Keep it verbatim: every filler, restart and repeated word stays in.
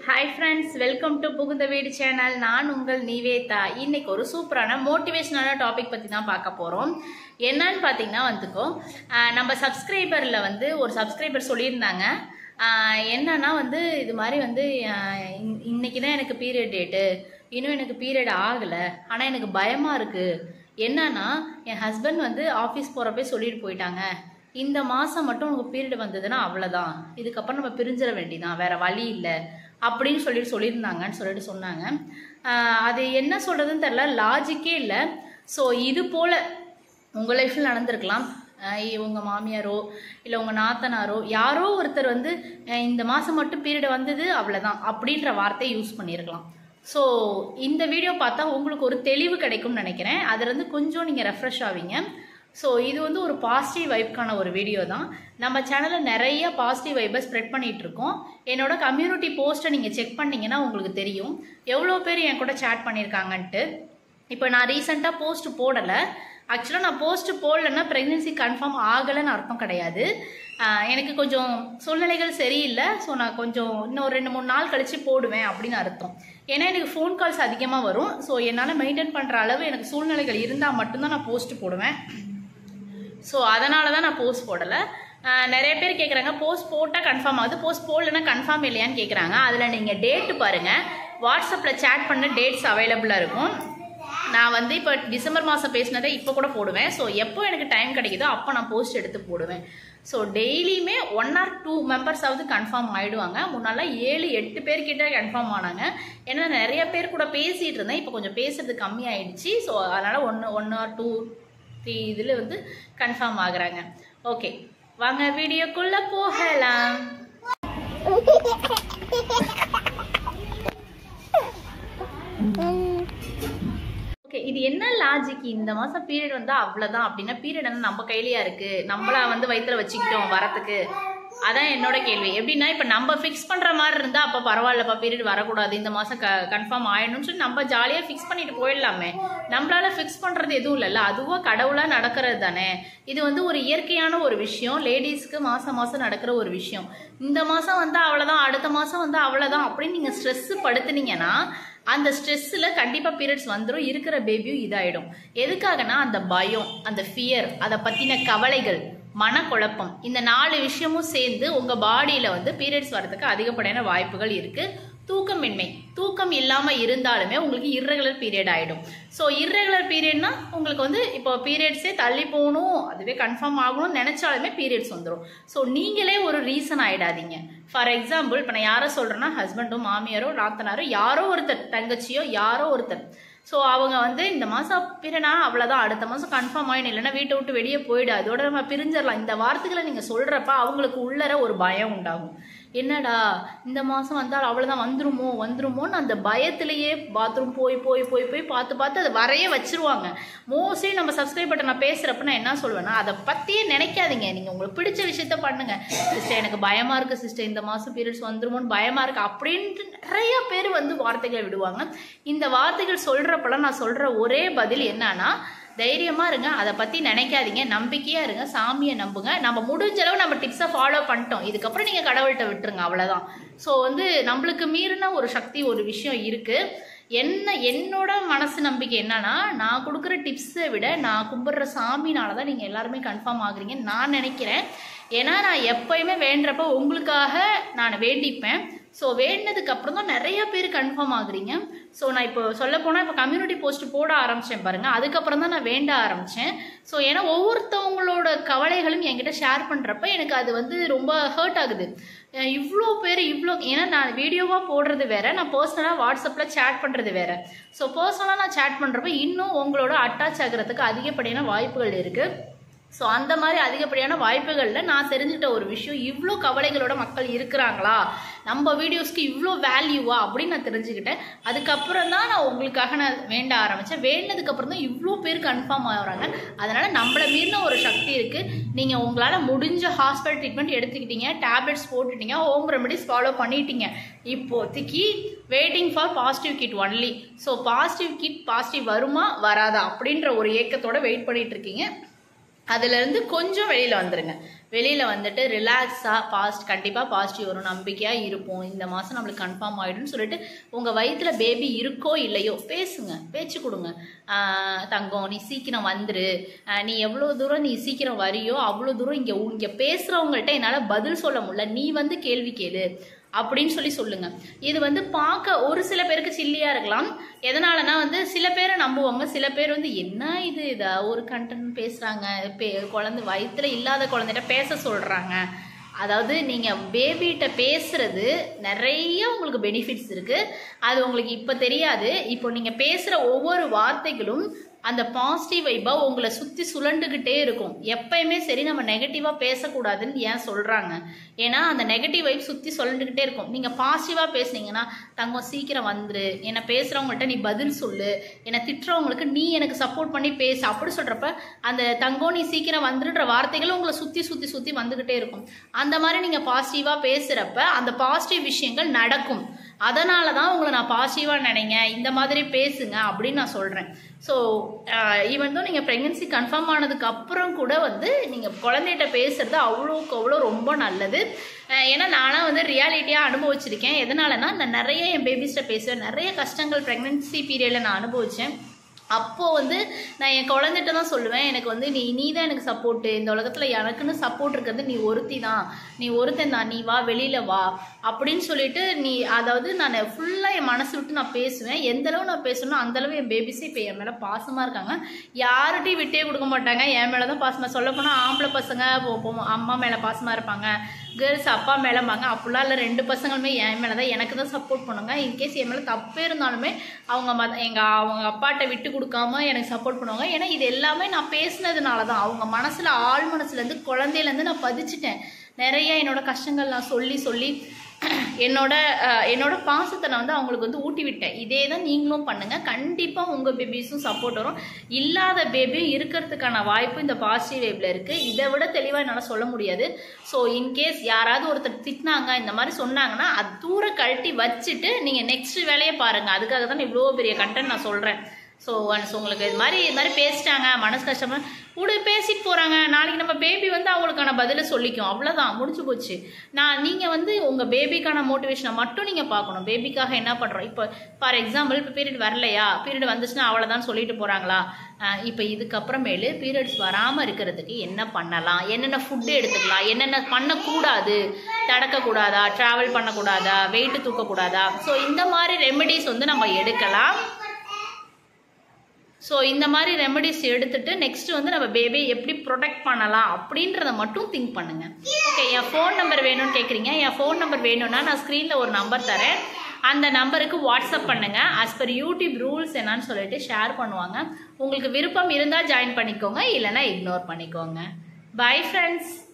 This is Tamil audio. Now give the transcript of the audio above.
Hi friends, welcome to புகுந்த வீடு சேனல். நான் உங்கள் நிவேதா. இன்னைக்கு ஒரு சூப்பரான மோட்டிவேஷனான டாபிக் பத்தி தான் பார்க்க போறோம். என்னன்னு பாத்தீங்கன்னா வந்துக்கோ நம்ம சப்ஸ்கிரைபர்ல வந்து ஒரு சப்ஸ்கிரைபர் சொல்லியிருந்தாங்க. என்னன்னா வந்து இது மாதிரி வந்து இன்னைக்கு தான் எனக்கு பீரியட் டேட்டு, இன்னும் எனக்கு பீரியட் ஆகல, ஆனா எனக்கு பயமா இருக்கு. என்னன்னா என் ஹஸ்பண்ட் வந்து ஆஃபீஸ் போறப்பே சொல்லிட்டு போயிட்டாங்க, இந்த மாசம் மட்டும் உங்களுக்கு பீரியட் வந்ததுன்னா அவ்வளவுதான், இதுக்கப்புறம் நம்ம பிரிஞ்சிட வேண்டியதான், வேற வழி இல்லை அப்படின்னு சொல்லிட்டு சொல்லியிருந்தாங்கன்னு சொல்லிட்டு சொன்னாங்க. அது என்ன சொல்றதுன்னு தெரியல, லாஜிக்கே இல்லை. ஸோ இது போல உங்கள் லைஃப்பில் நடந்திருக்கலாம். உங்கள் மாமியாரோ இல்லை உங்கள் நாத்தனாரோ யாரோ ஒருத்தர் வந்து இந்த மாதம் மட்டும் பீரியட் வந்தது அவ்வளோதான் அப்படின்ற வார்த்தையை யூஸ் பண்ணியிருக்கலாம். ஸோ இந்த வீடியோ பார்த்தா உங்களுக்கு ஒரு தெளிவு கிடைக்கும்னு நினைக்கிறேன். அதுலேருந்து கொஞ்சம் நீங்கள் ரெஃப்ரெஷ் ஆவீங்க. ஸோ இது வந்து ஒரு பாசிட்டிவ் வைப்க்கான ஒரு வீடியோ தான். நம்ம சேனலில் நிறைய பாசிட்டிவ் வைப்பை ஸ்ப்ரெட் பண்ணிகிட்டு இருக்கோம். என்னோட கம்யூனிட்டி போஸ்ட்டை நீங்கள் செக் பண்ணிங்கன்னா உங்களுக்கு தெரியும் எவ்வளோ பேர் என் கூட சேட் பண்ணியிருக்காங்கன்ட்டு. இப்போ நான் ரீசெண்டாக போஸ்ட் போடலை. ஆக்சுவலாக நான் போஸ்ட் போடலைன்னா ப்ரெக்னென்சி கன்ஃபார்ம் ஆகலைன்னு அர்த்தம் கிடையாது. எனக்கு கொஞ்சம் சூழ்நிலைகள் சரியில்லை. ஸோ நான் கொஞ்சம் இன்னும் ஒரு ரெண்டு மூணு நாள் கழித்து போடுவேன் அப்படின்னு அர்த்தம். ஏன்னா எனக்கு ஃபோன் கால்ஸ் அதிகமாக வரும். ஸோ என்னால் மெயின்டைன் பண்ணுற அளவு எனக்கு சூழ்நிலைகள் இருந்தால் மட்டும்தான் நான் போஸ்ட் போடுவேன். ஸோ அதனால தான் நான் போஸ்ட் போடலை. நிறைய பேர் கேட்குறாங்க போஸ்ட் போட்டால் கன்ஃபார்ம் ஆகுது, போஸ்ட் போடலைன்னா கன்ஃபார்ம் இல்லையான்னு கேட்குறாங்க. அதில் நீங்கள் டேட்டு பாருங்கள், வாட்ஸ்அப்பில் சேட் பண்ண டேட்ஸ் அவைலபிளாக இருக்கும். நான் வந்து இப்போ டிசம்பர் மாதம் பேசினதை இப்போ கூட போடுவேன். ஸோ எப்போ எனக்கு டைம் கிடைக்குதோ அப்போ நான் போஸ்ட் எடுத்து போடுவேன். ஸோ டெய்லியுமே ஒன் ஆர் டூ மெம்பர்ஸாவது கன்ஃபார்ம் ஆகிடுவாங்க. முன்னால் ஏழு எட்டு பேர்கிட்ட கன்ஃபார்ம் ஆனாங்க. ஏன்னா நிறைய பேர் கூட பேசிகிட்டு இருந்தேன், இப்போ கொஞ்சம் பேசுறது கம்மியாயிடுச்சு. ஸோ அதனால் ஒன்று ஒன் ஆர் டூ த்ரீ இதில் வந்து கன்ஃபார்ம் ஆகுறாங்க. ஓகே, வாங்க வீடியோக்குள்ள போகலாம். ஓகே, இது என்ன லாஜிக்? இந்த மாதம் பீரியட் வந்தால் அவ்வளோதான் அப்படின்னா பீரியட் என்ன நம்ம கையிலையா இருக்குது? நம்மளா வந்து வயிற்றுல வச்சுக்கிட்டோம் வரத்துக்கு? அதான் என்னோட கேள்வி. எப்படின்னா இப்போ நம்ம ஃபிக்ஸ் பண்ணுற மாதிரி இருந்தால் அப்போ பரவாயில்லப்பா, பீரியட் வரக்கூடாது, இந்த மாதம் க கன்ஃபார்ம் ஆயிடணும்னு சொல்லி நம்ம ஜாலியாக ஃபிக்ஸ் பண்ணிட்டு போயிடலாமே. நம்மளால ஃபிக்ஸ் பண்ணுறது எதுவும் இல்லைல்ல, அதுவாக கடவுளாக நடக்கிறது தானே. இது வந்து ஒரு இயற்கையான ஒரு விஷயம், லேடிஸ்க்கு மாதம் மாதம் நடக்கிற ஒரு விஷயம். இந்த மாதம் வந்தால் அவ்வளோதான், அடுத்த மாதம் வந்தால் அவ்வளோதான் அப்படின்னு நீங்கள் ஸ்ட்ரெஸ்ஸு படுத்துனீங்கன்னா அந்த ஸ்ட்ரெஸ்ஸில் கண்டிப்பாக பீரியட்ஸ் வந்துடும், இருக்கிற பேபியும் இதாகிடும். எதுக்காகனா அந்த பயம், அந்த ஃபியர், அதை பற்றின கவலைகள், மனக்குழப்பம், இந்த நாலு விஷயமும் சேர்ந்து உங்கள் பாடியில் வந்து பீரியட்ஸ் வரதுக்கு அதிகப்படியான வாய்ப்புகள் இருக்குது. தூக்கமின்மை, தூக்கம் இல்லாமல் இருந்தாலுமே உங்களுக்கு இர்ரெகுலர் பீரியட் ஆகிடும். ஸோ இர்ரெகுலர் பீரியட்னா உங்களுக்கு வந்து இப்போ பீரியட்ஸே தள்ளி போகணும், அதுவே கன்ஃபார்ம் ஆகணும்னு நினச்சாலுமே பீரியட்ஸ் வந்துடும். ஸோ நீங்களே ஒரு ரீசன் ஆகிடாதீங்க. ஃபார் எக்ஸாம்பிள் இப்போ நான் யாரை சொல்கிறேன்னா ஹஸ்பண்டோ மாமியாரோ நாத்தனாரோ யாரோ ஒருத்தர், தங்கச்சியோ யாரோ ஒருத்தர், ஸோ அவங்க வந்து இந்த மாதம் பிறனா அவ்வளோதான், அடுத்த மாதம் கன்ஃபார்ம் ஆகிடும், இல்லைன்னா வீட்டை விட்டு வெளியே போயிடு, அதோட நம்ம பிரிஞ்சிடலாம், இந்த வார்த்தைகளை நீங்கள் சொல்கிறப்ப அவங்களுக்கு உள்ளர ஒரு பயம் உண்டாகும். என்னடா இந்த மாதம் வந்தால் அவ்வளோதான், வந்துருமோ வந்துருமோன்னு அந்த பயத்திலேயே பாத்ரூம் போய் போய் போய் போய் பார்த்து பார்த்து அதை வரைய வச்சிருவாங்க. மோஸ்ட்லி நம்ம சப்ஸ்கிரைபர்ட்ட நான் பேசுகிறப்ப நான் என்ன சொல்வேன்னா, அதை பற்றியே நினைக்காதீங்க, நீங்கள் உங்களுக்கு பிடிச்ச விஷயத்த பண்ணுங்க. சிஸ்டர் எனக்கு பயமாக இருக்குது சிஸ்டர், இந்த மாதம் பீரியட்ஸ் வந்துருமோன்னு பயமாக இருக்குது அப்படின்ட்டு நிறைய பேர் வந்து வார்த்தைகளை விடுவாங்க. இந்த வார்த்தைகள் சொல்கிறப்பெல்லாம் நான் சொல்கிற ஒரே பதில் என்னன்னா, தைரியமாக இருங்க, அதை பற்றி நினைக்காதீங்க, நம்பிக்கையாக இருங்க, சாமியை நம்புங்க. நம்ம முடிஞ்ச அளவு நம்ம டிப்ஸை ஃபாலோ பண்ணிட்டோம், இதுக்கப்புறம் நீங்கள் கடவுள்கிட்ட விட்டுருங்க, அவ்வளோதான். ஸோ வந்து நம்மளுக்கு மீறின ஒரு சக்தி ஒரு விஷயம் இருக்குது. என்ன என்னோட மனசு நம்பிக்கை என்னன்னா, நான் கொடுக்குற டிப்ஸை விட நான் கும்பிட்ற சாமினால தான் நீங்கள் எல்லாருமே கன்ஃபார்ம் ஆகுறீங்கன்னு நான் நினைக்கிறேன். ஏன்னா நான் எப்போயுமே வேண்டுறப்ப உங்களுக்காக நான் வேண்டிப்பேன். ஸோ வேண்டினதுக்கு அப்புறம் தான் நிறைய பேர் கன்ஃபார்ம் ஆகுறீங்க. ஸோ நான் இப்போ சொல்ல போனால் இப்போ கம்யூனிட்டி போஸ்ட் போட ஆரம்பித்தேன் பாருங்கள், அதுக்கப்புறம் தான் நான் வேண்ட ஆரம்பித்தேன். ஸோ ஏன்னா ஒவ்வொருத்தவங்களோட கவலைகளும் என்கிட்ட ஷேர் பண்ணுறப்ப எனக்கு அது வந்து ரொம்ப ஹர்ட் ஆகுது. இவ்வளோ பேர் இவ்வளோ, ஏன்னா நான் வீடியோவாக போடுறது வேறு, நான் பர்சனலாக வாட்ஸ்அப்பில் சேட் பண்ணுறது வேறு. ஸோ பர்சனலாக நான் சேட் பண்ணுறப்ப இன்னும் உங்களோட அட்டாச் ஆகிறதுக்கு அதிகப்படியான வாய்ப்புகள் இருக்குது. ஸோ அந்த மாதிரி அதிகப்படியான வாய்ப்புகளில் நான் தெரிஞ்சுக்கிட்ட ஒரு விஷயம், இவ்வளோ கவலைகளோட மக்கள் இருக்கிறாங்களா, நம்ம வீடியோஸ்க்கு இவ்வளோ வேல்யூவா அப்படின்னு நான் தெரிஞ்சுக்கிட்டேன். அதுக்கப்புறம் தான் நான் உங்களுக்காக நான் வேண்ட ஆரம்பித்தேன். வேண்டதுக்கப்புறம் தான் இவ்வளோ பேர் கன்ஃபார்ம் ஆகிறாங்க. அதனால் நம்மளை மீறின ஒரு சக்தி இருக்குது. நீங்கள் உங்களால் முடிஞ்ச ஹாஸ்பிட்டல் ட்ரீட்மெண்ட் எடுத்துக்கிட்டீங்க, டேப்லெட்ஸ் போட்டுட்டீங்க, ஹோம் ரெமெடிஸ் ஃபாலோ பண்ணிட்டீங்க. இப்போதைக்கு waiting for positive kit only. So positive kit positive வருமா வராதா அப்படின்ற ஒரு ஏக்கத்தோடு வெயிட் பண்ணிகிட்டு இருக்கீங்க. அதிலிருந்து கொஞ்சம் வெளியில் வந்துடுங்க. வெளியில் வந்துட்டு ரிலாக்ஸாக பாஸ்ட் கண்டிப்பாக பாசிட்டிவ் வரும், நம்பிக்கையாக இருப்போம், இந்த மாதம் நம்மளுக்கு கன்ஃபார்ம் ஆகிடும்னு சொல்லிட்டு உங்கள் வயிற்றில் பேபி இருக்கோ இல்லையோ பேசுங்க, பேச்சு கொடுங்க. தங்கம் நீ சீக்கிரம் வந்துரு, நீ எவ்வளோ தூரம் நீ சீக்கிரம் வரியோ அவ்வளோ தூரம் இங்கே இங்கே பேசுகிறவங்கள்ட்ட என்னால் பதில் சொல்ல முடியல, நீ வந்து கேள்வி கேளு அப்படின்னு சொல்லி சொல்லுங்க. இது வந்து பார்க்க ஒரு சில பேருக்கு சில்லியா இருக்கலாம். எதனாலனா வந்து சில பேரை நம்புவாங்க, சில பேர் வந்து என்ன இது இதா ஒரு கண்டென்ட் பேசுறாங்க, குழந்தை வயிற்றுல இல்லாத குழந்தைகிட்ட பேச சொல்றாங்க. அதாவது நீங்கள் பேபிகிட்ட பேசுறது நிறைய உங்களுக்கு பெனிஃபிட்ஸ் இருக்கு. அது உங்களுக்கு இப்போ தெரியாது. இப்போ நீங்கள் பேசுகிற ஒவ்வொரு வார்த்தைகளும் அந்த பாசிட்டிவ் வைப்பாக உங்களை சுற்றி சுழண்டுக்கிட்டே இருக்கும். எப்பயுமே சரி நம்ம நெகட்டிவாக பேசக்கூடாதுன்னு ஏன் சொல்கிறாங்க, ஏன்னா அந்த நெகட்டிவ் வைப் சுற்றி சுழண்டுக்கிட்டே இருக்கும். நீங்கள் பாசிட்டிவாக பேசுனீங்கன்னா தங்கம் சீக்கிரம் வந்துரு, என்னை பேசுகிறவங்கள்ட்ட நீ பதில் சொல்லு, என்னை திட்டுறவங்களுக்கு நீ எனக்கு சப்போர்ட் பண்ணி பேசு அப்படி சொல்கிறப்ப அந்த தங்கம் நீ சீக்கிரம் வந்துடுற வார்த்தைகளும் உங்களை சுற்றி சுற்றி சுற்றி வந்துக்கிட்டே இருக்கும். அந்த மாதிரி நீங்கள் பாசிட்டிவாக பேசுகிறப்ப அந்த பாசிட்டிவ் விஷயங்கள் நடக்கும். அதனால தான் உங்களை நான் பாசிட்டிவாக நினைங்க, இந்த மாதிரி பேசுங்க அப்படின்னு நான் சொல்கிறேன். ஸோ ஈவன் தான் நீங்கள் ப்ரெக்னென்சி கன்ஃபார்ம் ஆனதுக்கு அப்புறம் கூட வந்து நீங்கள் குழந்தைகிட்ட பேசுறது அவ்வளோக்கு அவ்வளோ ரொம்ப நல்லது. ஏன்னா நானும் வந்து ரியாலிட்டியாக அனுபவிச்சிருக்கேன். எதனாலனா நான் நிறைய என் பேபிஸ்ட்ட பேசுவேன், நிறைய கஷ்டங்கள் ப்ரெக்னென்சி பீரியடில் நான் அனுபவித்தேன். அப்போது வந்து நான் என் குழந்தைகிட்ட தான் சொல்லுவேன், எனக்கு வந்து நீ நீ தான் எனக்கு சப்போர்ட்டு, இந்த உலகத்தில் எனக்குன்னு சப்போர்ட் இருக்கிறது நீ ஒருத்தி தான், நீ ஒருத்தன் தான், நீ வா வெளியில் வா அப்படின்னு சொல்லிட்டு நீ அதாவது நான் ஃபுல்லாக என் மனசு விட்டு நான் பேசுவேன். எந்தளவு நான் பேசணும் அந்தளவு என் பேபிஸே இப்போ என் மேலே பாசமாக இருக்காங்க, யார்கிட்டையும் விட்டே கொடுக்க மாட்டாங்க, என் மேலே தான் பாசமாக. சொல்ல போனால் ஆம்பளை பசங்க அம்மா மேலே பாசமாக இருப்பாங்க, கேர்ள்ஸ் அப்பா மேலேம்பாங்க, அப்படிலாம் இல்லை, ரெண்டு பசங்களுமே என் மேலே தான் எனக்கு தான் சப்போர்ட் பண்ணுங்க. இன்கேஸ் என் மேலே தப்பே இருந்தாலுமே அவங்க ம எங்கள் அவங்க அப்பாட்ட விட்டு கொடுக்காம எனக்கு சப்போர்ட் பண்ணுவாங்க. ஏன்னா இது எல்லாமே நான் பேசினதுனால தான், அவங்க மனசில் ஆள் மனசுலேருந்து குழந்தையிலேருந்து நான் பதிச்சுட்டேன். நிறைய என்னோட கஷ்டங்கள் நான் சொல்லி சொல்லி என்னோட என்னோட பாசத்தை நான் வந்து அவங்களுக்கு வந்து ஊட்டி விட்டேன். இதே தான் நீங்களும் பண்ணுங்கள், கண்டிப்பாக உங்கள் பேபிஸும் சப்போர்ட் வரும். இல்லாத பேபியும் இருக்கிறதுக்கான வாய்ப்பு இந்த பாசிட்டிவ் வேவ்ல இருக்குது. இதை விட தெளிவாக என்னால் சொல்ல முடியாது. ஸோ இன்கேஸ் யாராவது ஒருத்தர் திட்டினாங்க இந்த மாதிரி சொன்னாங்கன்னா அது தூர கழட்டி வச்சுட்டு நீங்கள் நெக்ஸ்ட் வேலையை பாருங்கள். அதுக்காக தான் இவ்வளோ பெரிய கண்டென்ட் நான் சொல்கிறேன். ஸோ ஒன்ஸ் உங்களுக்கு இது மாதிரி இது மாதிரி பேசிட்டாங்க மனசு கஷ்டமாக கூட பேசிட்டு போகிறாங்க, நாளைக்கு நம்ம பேபி வந்து அவங்களுக்கான பதிலை சொல்லிக்கும், அவ்வளோதான் முடிஞ்சு போச்சு. நான் நீங்கள் வந்து உங்கள் பேபிக்கான மோட்டிவேஷனை மட்டும் நீங்கள் பார்க்கணும். பேபிக்காக என்ன பண்ணுறோம், இப்போ ஃபார் எக்ஸாம்பிள் இப்போ பீரியட் வரலையா, பீரியட் வந்துச்சுன்னா அவ்வளோதான் சொல்லிட்டு போகிறாங்களா, இப்போ இதுக்கப்புறமேலு பீரியட்ஸ் வராமல் இருக்கிறதுக்கு என்ன பண்ணலாம், என்னென்ன ஃபுட்டு எடுத்துக்கலாம், என்னென்ன பண்ணக்கூடாது, தடக்கக்கூடாதா, ட்ராவல் பண்ணக்கூடாதா, வெயிட்டு தூக்கக்கூடாதா, ஸோ இந்த மாதிரி ரெமெடிஸ் வந்து நம்ம எடுக்கலாம். ஸோ இந்த மாதிரி ரெமெடிஸ் எடுத்துட்டு நெக்ஸ்ட் வந்து நம்ம பேபியை எப்படி ப்ரொடெக்ட் பண்ணலாம் அப்படின்றத மட்டும் திங்க் பண்ணுங்க. ஓகே, என் ஃபோன் நம்பர் வேணும்னு கேட்குறீங்க. என் ஃபோன் நம்பர் வேணும்னா நான் ஸ்க்ரீனில் ஒரு நம்பர் தரேன், அந்த நம்பருக்கு வாட்ஸ்அப் பண்ணுங்க. ஆஸ் பர் யூடியூப் ரூல்ஸ் என்னன்னு சொல்லிட்டு ஷேர் பண்ணுவாங்க. உங்களுக்கு விருப்பம் இருந்தால் ஜாயின் பண்ணிக்கோங்க, இல்லைனா இக்னோர் பண்ணிக்கோங்க. Bye friends.